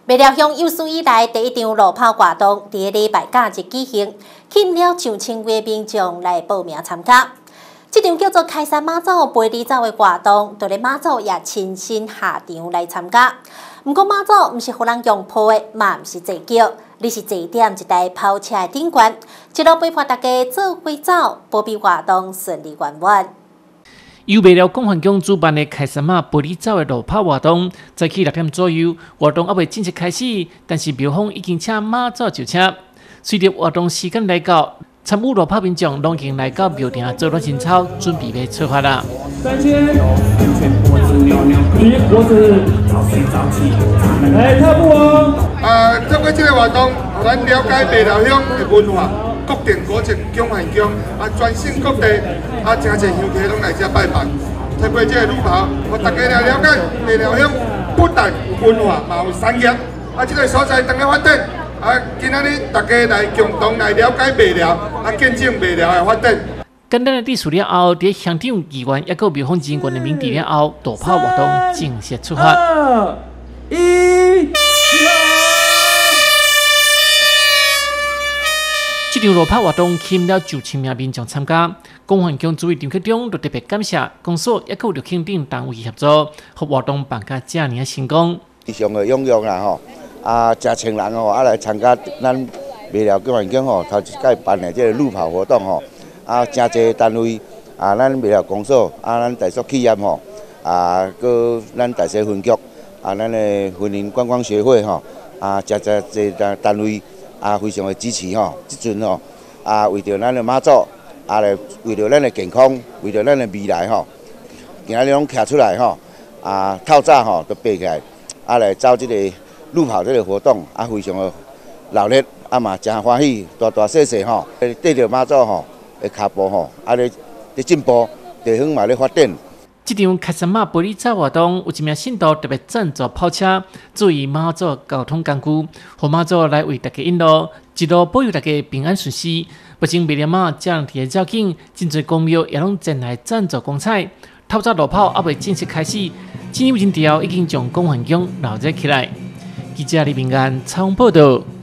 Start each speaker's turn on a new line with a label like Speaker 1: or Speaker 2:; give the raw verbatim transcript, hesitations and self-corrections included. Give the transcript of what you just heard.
Speaker 1: 未料乡有史以来第一场路跑活动，伫个礼拜假日举行，吸引了上千位民众来报名参加。这场叫做开山妈祖陪你走的活动，就连妈祖也亲身下场来参加。不过妈祖毋是互人用抱的，嘛毋是坐轿，你是坐踮一台跑车的顶悬，一路陪伴大家做伙走，保庇活动顺利圆满。
Speaker 2: 又为了公园宫主办的开山妈陪你走的路跑活动，早起六点左右，活动还未正式开始，但是庙方已经请妈祖就车。随着活动时间来到，参与路跑民众拢已经来到庙埕做了清操，准备要出发啦。
Speaker 3: 三千，离脖子，来踏步哦。
Speaker 4: 啊，透过这个活动，咱了解北寮乡的文化。国定古迹公园宫啊，全省各地啊，真侪乡亲拢来遮拜拜。透过这个路跑，我大家来了解北寮乡不但有文化，嘛有产业。啊，这个所在当个发展啊，今仔日大家来共同来了解北寮，啊，见证北寮的发展。
Speaker 2: 简单的历史了后，伫乡长议员也个庙方人员的名地了后，路跑活动正式出发。
Speaker 3: 二一，
Speaker 2: 这场路跑活动吸引了九千名民众参加，公园宫主委张克忠就特别感谢公所也有六庆等单位协助，和活动办甲遮尔成功。
Speaker 5: 非常的踊跃啦吼，啊，真千人吼，啊来参加咱未了公园宫吼头一届办的这个路跑活动吼，啊，真侪单位啊，咱未了公所啊，咱台塑企业吼，啊，搁咱台西分局啊，咱的婚姻观光协会吼，啊，真侪侪单单位。啊，非常的支持吼，即阵吼啊，为着咱的妈祖，啊来为着咱的健康，为着咱的未来吼，今仔日拢徛出来吼，啊透早吼都爬起来，啊来走即个路跑这个活动，啊非常的热烈，啊嘛真欢喜，大大细细吼，缀着妈祖吼的脚步吼，啊咧咧进步，地方嘛咧发展。
Speaker 2: 这场开山妈陪你走活动，有一名信徒特别赞助跑车，作为妈祖交通工具，让妈祖来为大家引路，一路保佑大家平安顺遂。不仅为了妈这样提照景，真侪公庙也拢前来赞助光彩。透早路跑还未正式开始，今日真条已经将公园宫闹热起来。记者李平安采访报道。